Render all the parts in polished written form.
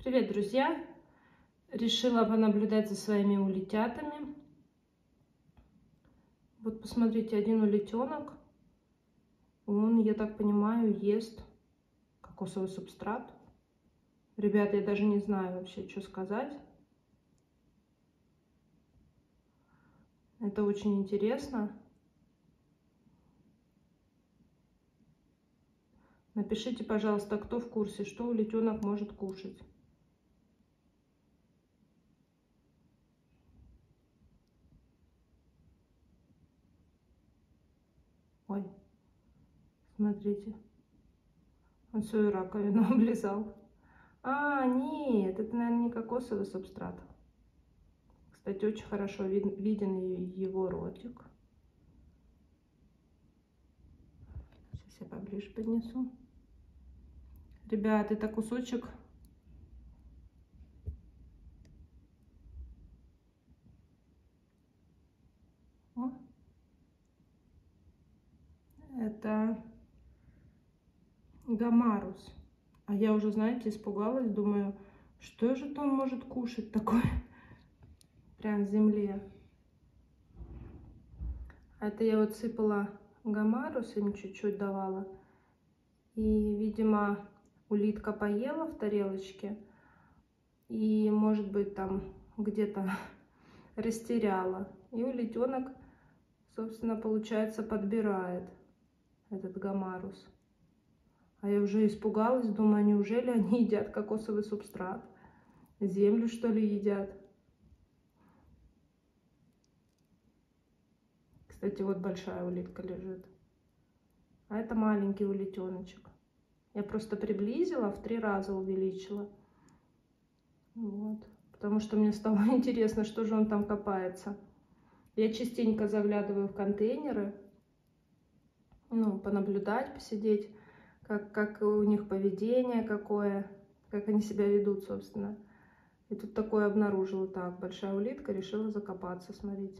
Привет, друзья! Решила понаблюдать за своими улитятами. Вот посмотрите, один улитенок, он, я так понимаю, ест кокосовый субстрат. Ребята, я даже не знаю вообще, что сказать. Это очень интересно. Напишите, пожалуйста, кто в курсе, что улитенок может кушать. Ой, смотрите, он свою раковину облизал. А, нет, это, наверное, не кокосовый субстрат. Кстати, очень хорошо виден его ротик. Сейчас я поближе поднесу. Ребят, это кусочек это гамарус. А я уже, знаете, испугалась, думаю, что же он может кушать такое прям в земле. Это я вот сыпала гамарус, им чуть-чуть давала. И, видимо, улитка поела в тарелочке. И, может быть, там где-то растеряла. И улитенок, собственно, получается, подбирает этот гамарус. А я уже испугалась, думаю, неужели они едят кокосовый субстрат? Землю, что ли, едят? Кстати, вот большая улитка лежит. А это маленький улитеночек. Я просто приблизила, в 3 раза увеличила. Вот. Потому что мне стало интересно, что же он там копается. Я частенько заглядываю в контейнеры. Ну, понаблюдать, посидеть, как у них поведение какое, как они себя ведут, собственно. И тут такое обнаружила. Так, большая улитка решила закопаться, смотрите.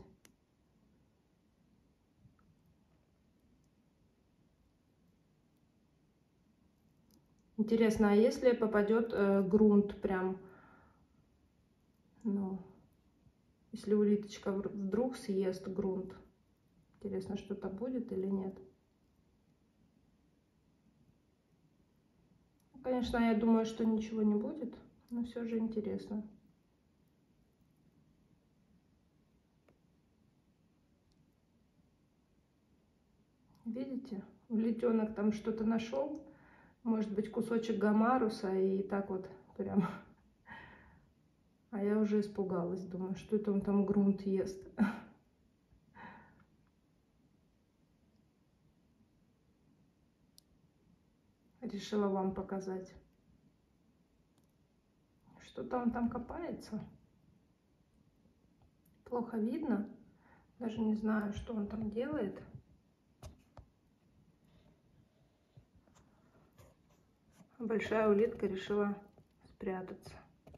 Интересно, а если попадет грунт прям, ну, если улиточка вдруг съест грунт, интересно, что-то будет или нет? Конечно, я думаю, что ничего не будет, но все же интересно. Видите, улитенок там что-то нашел, может быть, кусочек гамаруса, и так вот прям. А я уже испугалась, думаю, что это он там грунт ест. Решила вам показать. Что-то он там копается. Плохо видно. Даже не знаю, что он там делает. Большая улитка решила спрятаться.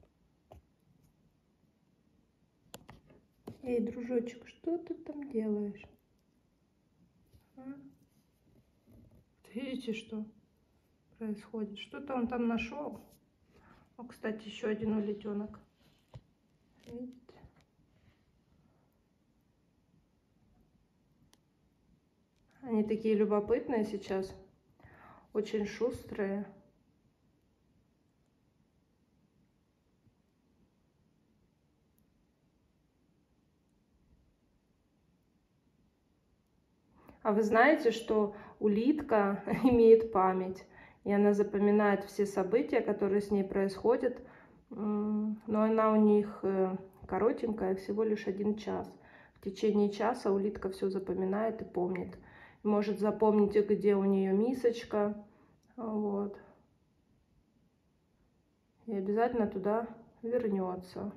Эй, дружочек, что ты там делаешь? А? Видите, что происходит? Что-то он там нашел. О, кстати, еще один улитенок. Видите? Они такие любопытные сейчас, очень шустрые. А вы знаете, что улитка имеет память, и она запоминает все события, которые с ней происходят, но она у них коротенькая, всего лишь 1 час. В течение часа улитка все запоминает и помнит. Может запомнить, где у нее мисочка, вот. И обязательно туда вернется.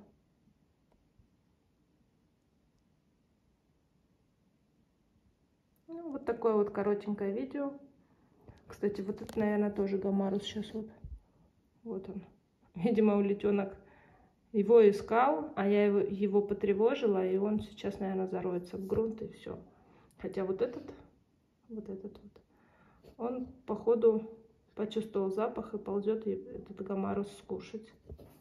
Ну, вот такое вот коротенькое видео. Кстати, вот это, наверное, тоже гамарус сейчас вот. Вот он. Видимо, улитенок его искал, а я его потревожила, и он сейчас, наверное, зароется в грунт, и все. Хотя вот этот вот, он, походу, почувствовал запах и ползет этот гамарус скушать.